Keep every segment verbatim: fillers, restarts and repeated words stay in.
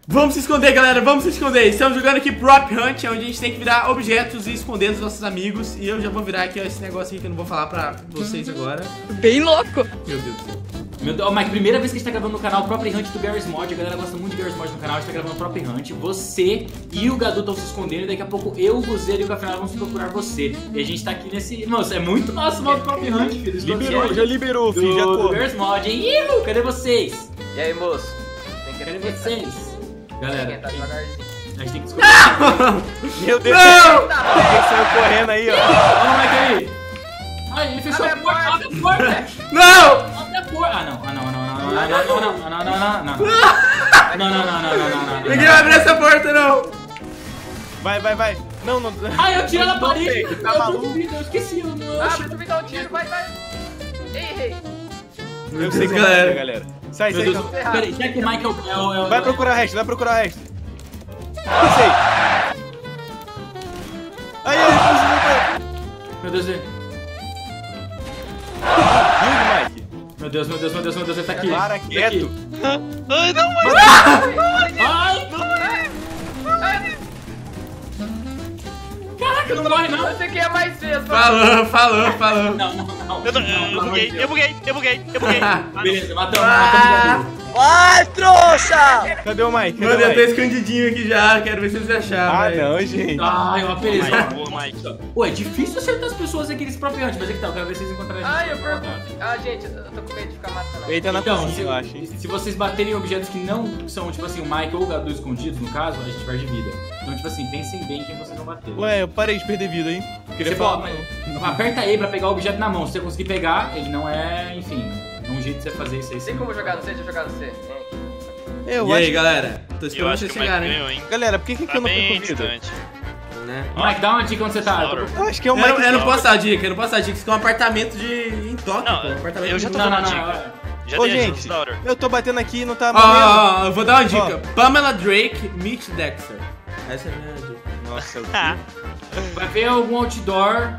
Vamos se esconder, galera, vamos se esconder. Estamos jogando aqui Prop Hunt, onde a gente tem que virar objetos e esconder dos nossos amigos. E eu já vou virar aqui, ó, esse negócio aqui que eu não vou falar pra vocês agora. Bem louco. Meu Deus do céu. Meu Deus, oh, Mike, primeira vez que a gente tá gravando no canal Prop Hunt do Garry's Mod. A galera gosta muito de Garry's Mod no canal, a gente tá gravando Prop Hunt. Você e o Gadu estão se escondendo e daqui a pouco eu, o Guzeiro e o Café vamos procurar você. E a gente tá aqui nesse... Nossa, é muito nosso modo Prop Hunt, filho. Liberou, já liberou, filho, já do, tô. do Garry's Mod, hein? Ihu, cadê vocês? E aí, moço? Tem que Cadê vocês? Galera, tá devagarzinho. a gente tem que descobrir. Meu Deus, Não! alguém saiu correndo aí, ó. Olha o Mike aí. Ai, ele fechou a Abre a porta, porta. abre a porta. Não! Abre a porta. Ah, não, ah, não, não, não, não, não, não, não, não, não, não, não, não, não, não, não, não, não, Ninguém vai abrir essa porta, não! Vai, vai, vai. Não, não. Ai, eu tirei na parede. Tá Eu maluco? duvido, eu esqueci. Eu não... Abre, tu me dá um tiro, vai, vai. Errei. Eu sei como é, galera. Sai, Meu sai. Deus, calma. peraí, será que o Michael é o... É o Vai procurar o resto, vai procurar o resto. Passei. Aí, aí, aí. Meu Deus, ele- Viu, Mike? meu Deus, meu Deus, meu Deus, meu Deus, ele tá aqui. Para Ele tá quieto. aqui. Ai, não, mas... Ai, caraca, não morre não. Você quer mais vezes, Falou, falou, falou. Não, não, não. Eu, tô- Não, eu pelo amor de buguei, Deus. eu buguei, eu buguei, eu buguei. Beleza, matamos, matamos o Vai, trouxa! Cadê o Mike? Cadê Mano, o eu tô Mike? escondidinho aqui já, quero ver se vocês acharam. Ah, velho. não, gente. Ai, uma Mike, beleza. boa, Mike. Pô, é difícil acertar as pessoas aqui nesse próprio Hunt, mas é que tá, eu quero ver se vocês encontrarem a gente. Ai, eu pergunto. Ah, gente, eu tô com medo de ficar matando. Ele tá na Então, cozinha, se, eu acho. hein? se vocês baterem em objetos que não são, tipo assim, o Mike ou o Gadu escondidos, no caso, a gente perde vida. Então, tipo assim, pensem bem quem vocês vão bater. Ué, eu parei de perder vida, hein? Queria Você falar. pode, mas- aperta E pra pegar o objeto na mão. Se você conseguir pegar, ele não é, enfim, é um jeito de você fazer isso aí. Tem como jogar no C, deixa eu jogar no C. Hein? Eu E acho. aí, galera? Tô Eu esperando acho vocês que o Mike chegarem, ganhou, hein? Galera, por que, que Tá eu não bem perco vida? distante. né? Mike, dá uma dica onde você tá. Eu tô- Slaughter. Eu acho que é o Eu, não- Mike. eu não posso dar dica, eu não posso dar dica. Isso aqui é um apartamento de... em Tóquio, Não, pô. Um apartamento eu já tô de... Não, não, dando não. dica. Já Ô, dei a dica, gente, Slaughter. eu tô batendo aqui e não tá Ó, morrendo. ó, ó, eu vou dar uma dica. Pamela Drake, Mitch Dexter. Essa é a minha dica. Nossa, eu... Ah, Vai ver algum outdoor.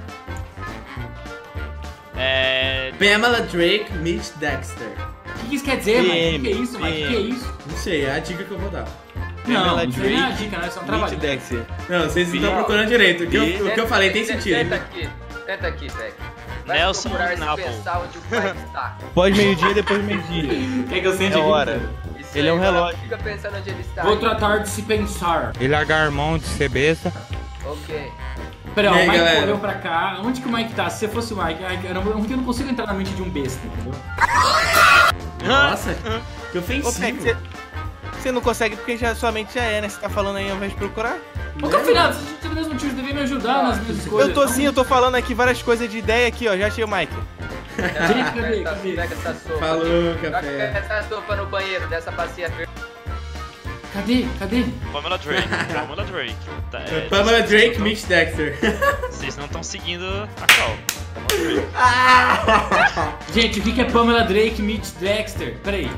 É... Pamela Drake, Mitch Dexter. O que, que isso quer dizer, Mike? O que, que é isso, Mike? O que, que é isso? Não sei, é a dica que eu vou dar. Não, Pamela isso aí não é a Drake, dica, não, isso é um Mitch trabalho. Dexter. Não, vocês não estão Bial. procurando direito. O que, eu, o que eu falei tem Tenta- sentido. Tenta aqui, tenta aqui, Zé. Vai Nelson procurar se Napoli. pensar onde o pai está. Pós meio-dia, depois meio-dia. Quer que eu sente É aqui? hora. Isso Ele é aí, um agora relógio. Fica pensando onde ele está. Vou tratar de se pensar. E largar a mão de ser besta. Ok. Peraí, ó, E aí, o Mike galera? correu pra cá. Onde que o Mike tá? Se você fosse o Mike, ai, caramba, eu não consigo entrar na mente de um besta, entendeu? Nossa, que Ô, Peck, ofensivo. você, você não consegue porque já, sua mente já é, né? Você tá falando aí ao invés de procurar. Ô, Cafinado, você tinha o mesmo tio, você devia me ajudar nas minhas coisas. Eu tô sim, eu tô falando aqui várias coisas de ideia aqui, ó. Já achei o Mike. Gente, cadê? Pega essa- Cadê? Pega essa sopa. Falou, aqui. Joga café. essa sopa no banheiro dessa bacia verde. Cadê? Cadê? Pamela Drake. Pamela Drake. Tá, é, Pamela vocês Drake, não Mitch Dexter. tão- Vocês não estão seguindo a call. Pamela Drake. Gente, o que que é Pamela Drake, Mitch Dexter? Peraí.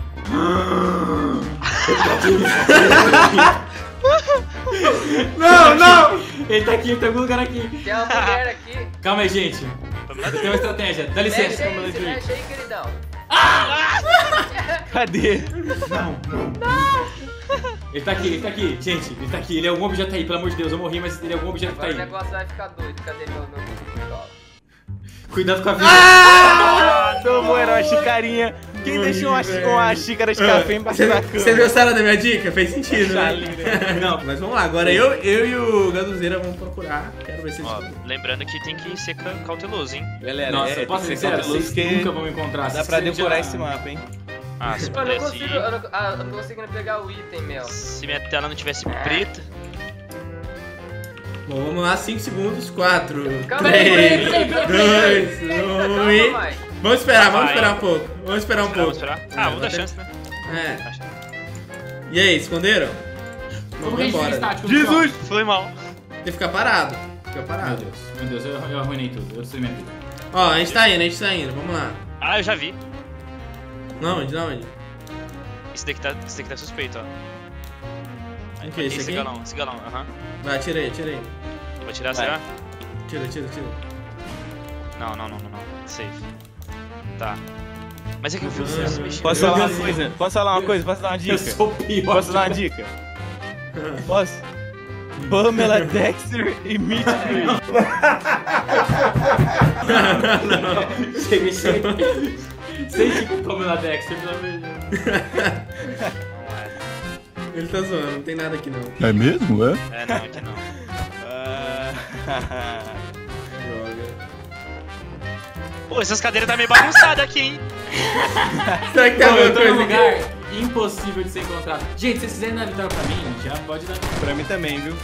Não, não! Ele tá aqui, ele tá em algum lugar aqui. Tem uma mulher aqui. Calma aí, gente. Pamela Eu tenho Drake. uma estratégia. Dá Mexe licença, aí, Pamela se Drake. mexe aí, queridão. Cadê? Ele tá aqui, ele tá aqui. Gente, ele tá aqui. Ele é algum objeto aí, pelo amor de Deus. Eu morri, mas ele é algum objeto que tá Agora o aí. negócio vai ficar doido. Cadê meu meu pistola? Cuidado com a vida. Ah! Tomou, era uma xícarinha. Quem Morri, deixou uma, xí- velho. uma xícara de café embaixo Vocês da vocês cama? gostaram da minha dica? Fez sentido, né? Não. Mas vamos lá, agora eu, eu e o Gaduzeira vamos procurar. Quero ver se eles Ó, descobrem. lembrando que tem que ser ca- cauteloso, hein? Galera, Nossa, é, posso tem ser que sincero? cauteloso Vocês que nunca vão me encontrar. dá Vocês pra já- decorar esse mapa, hein? Ah, se Eu não pudesse... consigo, eu não, ah, eu não tô conseguindo pegar o item, meu. Se minha tela não tivesse preta... Bom, vamos lá, cinco segundos. quatro, Calma aí, três, peraí, peraí, dois, peraí, um calma, e... Mike. Vamos esperar, vamos Vai. esperar um pouco. Vamos esperar um Esperar, pouco. vamos esperar? É, Ah, vamos dar vai ter- chance, né? É. E aí, esconderam? Como Vamos que a gente fica embora. estático? Jesus! Foi mal. Tem que ficar parado. Fica Meu parado. Deus, meu Deus, eu, eu arruinei tudo. Eu destruí minha vida. Ó, a gente tá indo, a gente tá indo. Vamos lá. Ah, eu já vi. Não, onde, não, onde? Esse daqui tá, esse daqui tá suspeito, ó. O que, esse Esse aqui? galão, esse galão, aham. Vai, tira aí, tira aí. Vou tirar, Vai. será? Tira, tira, tira. Não, não, não, não, não. Safe. Tá. Mas é que eu vi Ah. vocês mexendo. Posso Eu falar uma vi. coisa? Posso falar uma coisa? Posso dar uma dica? Eu sou o pior. Posso dar uma dica? Posso? Pamela, Dexter e Mitch Green. Chega, chega. Sem tipo Pamela Dexter, pelo amor de Deus. Ele tá zoando, não tem nada aqui não. É mesmo, é? É, não, aqui não. Ah, Droga. Pô, essas cadeiras tá meio bagunçadas aqui, hein? Será que tem Pô, alguma eu tô num coisa lugar aqui? impossível de ser encontrado. Gente, se vocês quiserem dar vitória pra mim, já pode dar. pra mim também, viu?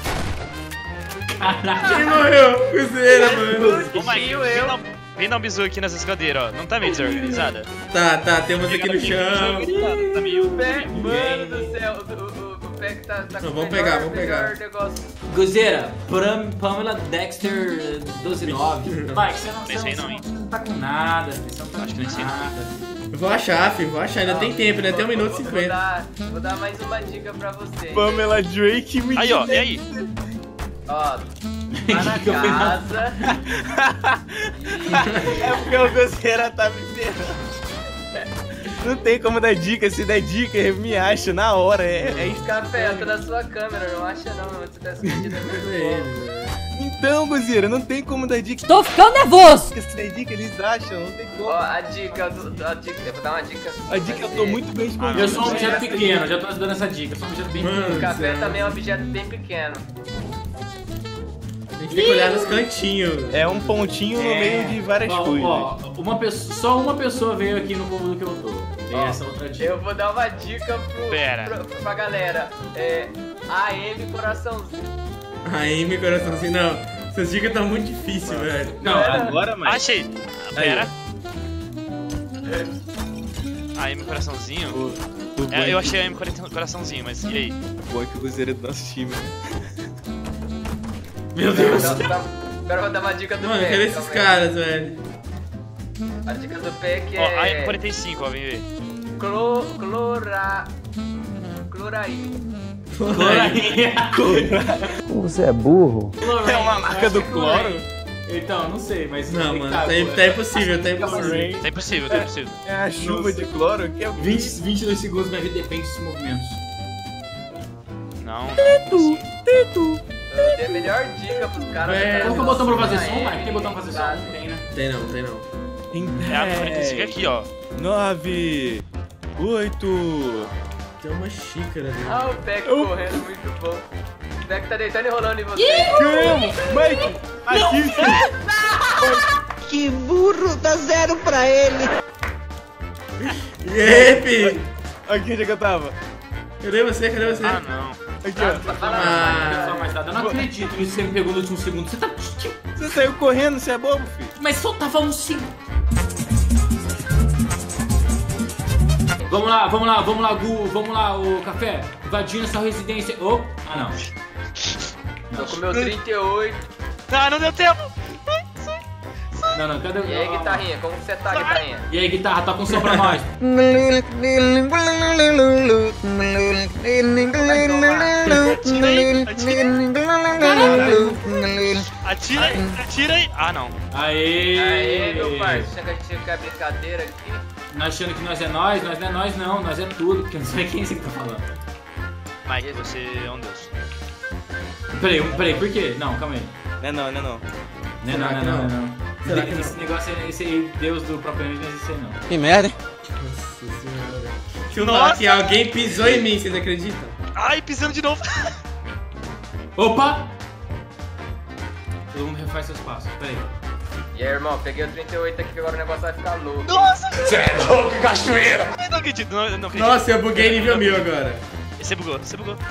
Quem morreu? Cozeira, mano. Ô, Mike, vem dar, um- vem dar um bisu aqui nessas cadeiras, ó. Não tá meio desorganizada? Tá, tá, temos aqui no chão. Desorganizada, tá meio... Pé, mano do céu, o, o, o pé que tá, tá Não, com vamos o pegar, melhor- vamos melhor pegar. negócio. Gozeira, Pam- Pamela Dexter doze nove. Vai, você não, Nem sei você não, não, hein? você não tá com nada, filho, você não tá Acho com que nem sei não. nada. Eu vou achar, filho, vou achar. Ainda tem tempo, ainda tem um minuto e Vou- Vou cinquenta. dar, vou dar mais uma dica pra você. Pamela Drake e Mitch Aí, ó, e Green. aí? Ó, tá na Que eu fui na- casa. É porque o Gozeira tá me ferrando. Não tem como dar dica, se der dica, eu me acho na hora. É, é isso. Café, eu tô na sua câmera, não acha não, você tá escondido É muito ele, bom. velho. Então, Gozeira, não tem como dar dica. Tô ficando nervoso. Se der dica, eles acham, não tem como. Ó, a dica, do- a dica, eu vou dar uma dica. A dica eu tô muito bem escondido. Eu sou um objeto pequeno, já tô dando essa dica. Eu sou um objeto bem Mano. pequeno. O café também é um objeto bem pequeno. A gente tem que olhar nos cantinhos. É um pontinho no meio de várias Ó, coisas. ó, uma pessoa, só uma pessoa veio aqui no cômodo que eu tô. Tem Ó, essa outra dica. Eu vou dar uma dica pro, Pera. pro, pra galera. É A M coraçãozinho. Aí, meu coraçãozinho, não. Essas dicas estão muito difíceis, velho. Não, Agora, mas. Achei. Pera. A M coraçãozinho? O, o bom É, é eu que- achei a M coraçãozinho, mas e aí? o bom é que o Gozeira é do nosso time. Meu Deus. Então, tá- Agora eu vou dar uma dica do Mano, pé. cadê esses calma aí. caras, velho? A dica do pé que Ó, a M é quarenta e cinco, ó, vem ver. clo, clora, cloraína. Você é burro. É uma marca do cloro? Então, não sei, mas. Não, tem que mano, tá, tá, pô. tá impossível, tá impossível. Tá impossível, tá impossível. É a chuva de cloro que é o vinte, vinte e dois segundos, minha vida depende dos movimentos. Não, não. Eu dei a melhor dica pros caras. É, Qual que é o botão pra fazer som, Mike? Mike? Tem botão pra fazer som? Não tem, né? Tem não, tem não. É a M quarenta e cinco aqui, ó. nove, oito. Tem uma xícara ali. Ah, o Peck correndo, muito bom. O Peck tá deitando e rolando em você. Calma, Mike! Aqui! Que burro, dá zero pra ele. E aí, fi? Aqui onde é que eu tava? Cadê você? Cadê você? Ah, não. Aqui, ó. Ah, Só mais nada. Eu não acredito nisso que você me pegou no último segundo. Você tá. Você saiu correndo, você é bobo, filho? Mas só tava um segundo. Vamos lá, vamos lá, vamos lá, Gu, vamos lá, o café. Invadindo essa residência. Oh, ah não. Tô com meu trinta e oito. Ah, não deu tempo. Não, não, cadê o. E aí, guitarrinha? Como que você tá, guitarrinha? E aí, guitarra, toca um som pra nós. Atira aí, atira aí. Ah, não. Aê! Aê, meu parceiro, achando que a gente tinha que abrir brincadeira aqui. Nós achando que nós é nós, nós não é nós não, nós é tudo, porque eu não sei quem você que tá falando. Mike, você é um deus. Peraí, um- peraí, por quê? Não, calma aí. Não é não, não é não. Não, é não, não, Será que não, não? não, não. Será que Esse negócio, é- esse aí, Deus do próprio anjo, não existe aí não. Que merda, hein? Nossa senhora. Deixa eu falar que alguém pisou em mim, vocês acreditam? Ai, pisando de novo. Opa! Todo mundo refaz seus passos, peraí. E aí, irmão, peguei o trinta e oito aqui que agora o negócio vai ficar louco. Nossa! Você é louco, cachoeira! Eu não acredito, não, eu não acredito. Nossa, eu buguei nível mil agora. Você bugou, você bugou.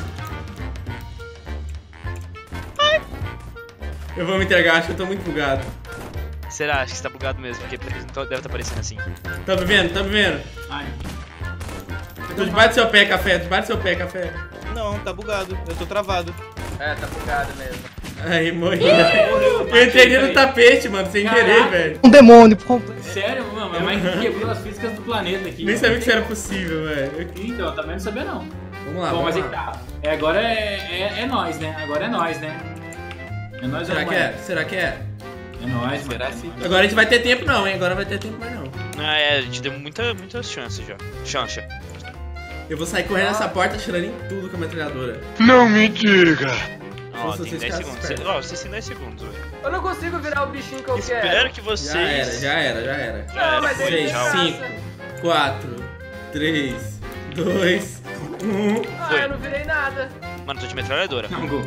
Eu vou me entregar, acho que eu tô muito bugado. Será? Acho que você tá bugado mesmo, porque deve estar aparecendo assim. Tá me vendo? Tá me vendo? Ai. Tô debaixo do seu pé, café. Debaixo do seu pé, café. Não, tá bugado. Eu tô travado. É, tá bugado mesmo. Aí, morri. Eu entrei no tapete, mano, sem Caraca. querer, velho. Um demônio. Sério, mano, mas Mike quebrou as físicas do planeta aqui. Nem mano. sabia que isso era possível, velho. Então, também não sabia não. Vamos lá, Bom, vamos mas aí lá. tá. É, agora é, é, é nós, né? Agora é nós, né? É nós Será ou que não é? Será que é? É nós, mano. Será assim? Agora a gente vai ter tempo não, hein? Agora vai ter tempo mais não. Ah, é, a gente deu muita, muitas chances já. Chancha. Eu vou sair correndo nessa porta, atirando em tudo com a metralhadora. Não me diga. Ó, Se tem vocês dez ficassem segundos. espertos. Ó, vocês têm dez segundos, velho. Eu não consigo virar o bichinho que eu Espero quero. que Já vocês... era, já era, já era. Já Não, era, mas foi, ele tem tchau. Cinco. graça. quatro, três, dois, um. Ah, Foi. eu não virei nada. Mano, tô de metralhadora. Não, Gu.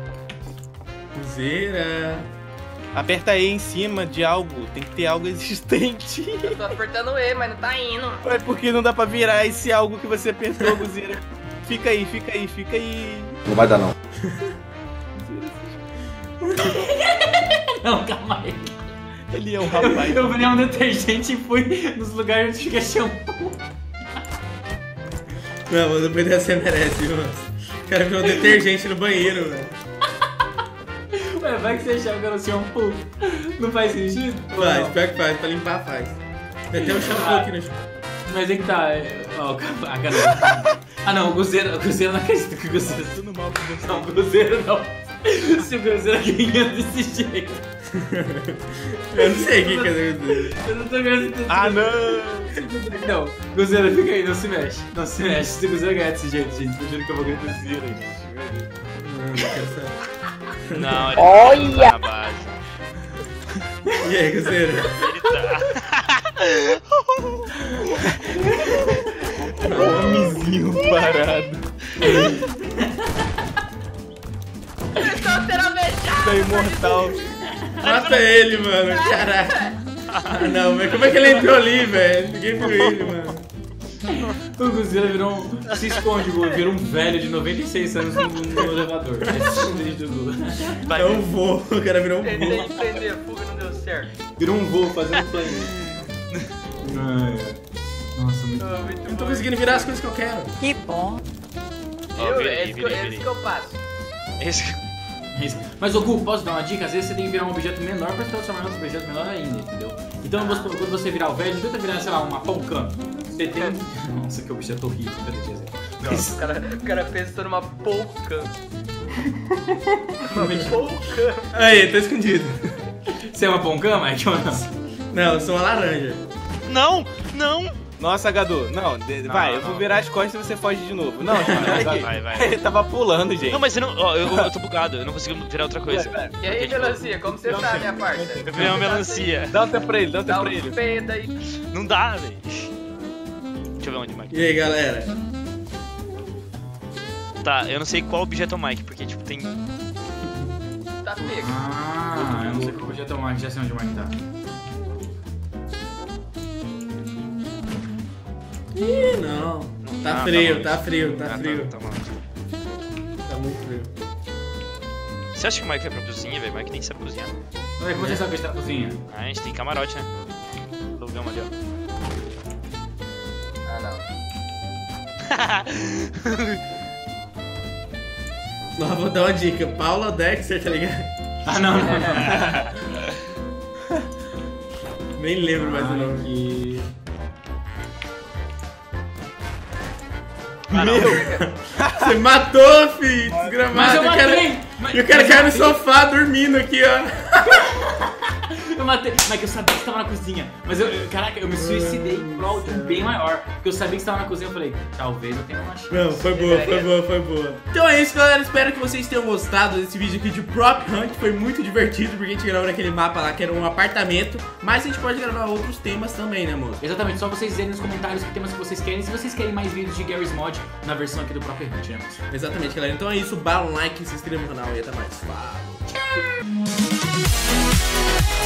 Zera. Aperta E em cima de algo, tem que ter algo existente. Eu tô apertando E, mas não tá indo. É porque não dá pra virar esse algo que você apertou, Guzeira. Fica aí, fica aí, fica aí. Não vai dar não. Não, calma aí. Ele é um rapaz. Eu virei um detergente e fui nos lugares onde fica shampoo. Não, mas depois dessa você merece, viu, mano? O cara virou detergente no banheiro, mano. Ué, vai que você achava que era shampoo. Não faz sentido? Ou Faz, não? pior que faz, pra limpar faz. Tem até um shampoo aqui no chão. Mas é que tá. é- Ó, a cara. Ah não, o Guzeiro, o Guzeiro não acredita que o Guzeiro. Tudo mal com você. Não, o Guzeiro não. Se o Guzeiro ganha desse jeito. Eu não sei o que que é isso. Eu não tô acreditando. Ah, não! Não, Guzeiro, fica aí, não se mexe. Não se mexe. Se o Guzeiro ganhar desse jeito, gente, eu juro que eu vou ganhar desse jeito, gente. Não, não quero saber. Não, ele Olha! tá na base. E aí, Guzeiro? Ele tá... Homenzinho parado. Então será beijado. Tá imortal. Mata ele, mano, caraca. Ah, não, mas como é que ele entrou ali, velho? Ninguém viu ele, mano. O Guzeiro virou um. Se esconde, Gu, virou um velho de noventa e seis anos no, no elevador. Esse do Gu. Vai, É um voo, o cara virou um Tentei voo. prender a fuga, não deu certo. Virou um voo fazendo plano. Nossa, muito. Ah, muito Eu não tô bom. conseguindo virar as coisas que eu quero. Que bom. Ó, Eu, virei, é isso que eu- virei, é virei. isso que eu passo. Esse... Mas, ô Gu, posso dar uma dica? Às vezes você tem que virar um objeto menor pra se transformar em outro objeto menor ainda, entendeu? Então, você- quando você virar o velho, não tenta virar, sei lá, uma pão-cam. Você tem. Nossa, que objeto horrível, cadê o exemplo? O cara, o cara pensou numa polca. Realmente- Polca. Aí, tá escondido. Você é uma pão-cam, Mike, ou não? Não, eu sou uma laranja. Não, não. Nossa, Gadu, não, de- vai, não, eu vou não. virar as costas e você foge de novo. Não, gente, olha aqui. Vai, vai. Ele tava pulando, gente. Não, mas eu não... Ó, eu, eu tô bugado, eu não consigo virar outra coisa. E aí, melancia, como você tá, minha parça? Eu virei uma melancia. Dá um tempo pra ele, dá um tempo Dá pra um ele. pedo aí. Não dá, velho. Deixa eu ver onde, Mike. E aí, galera? Tá, eu não sei qual objeto é o Mike, porque, tipo, tem... Tá pego. Ah, eu não sei qual objeto é o Mike, já sei onde o Mike tá. Ih, não. Tá Ah, frio, bom. tá frio, tá Ah, frio. Tá, tá bom. Tá muito frio. Você acha que o Mike vai pra cozinha, velho? O Mike nem sabe cozinhar. Ué, como você sabe que a gente tá na cozinha? Ah, a gente tem camarote, né? Lugamos ali, ó. Ah, não. Ó, vou dar uma dica. Paula Dexter, tá ligado? Ah, não, não, não. Nem lembro mais o nome. Aqui. Ah, não. Você matou, filho! Desgramado. Mas eu E o cara- matei! Mas- E o cara mas caiu no eu matei. sofá dormindo aqui, ó. Eu matei, mas que eu sabia que você tava na cozinha. Mas eu, eu- caraca, eu me suicidei em prol de um bem maior. Porque eu sabia que você tava na cozinha, eu falei, talvez eu tenha uma chance. Não, foi boa, foi boa, foi boa. Então é isso, galera. Espero que vocês tenham gostado desse vídeo aqui de Prop Hunt. Foi muito divertido, porque a gente gravou naquele mapa lá que era um apartamento. Mas a gente pode gravar outros temas também, né, moço? Exatamente, só vocês dizerem nos comentários que temas que vocês querem. Se vocês querem mais vídeos de Garry's Mod na versão aqui do Prop Hunt, né, moço? Exatamente, galera. Então é isso. Bala um like, se inscreva no canal e até mais. Falou.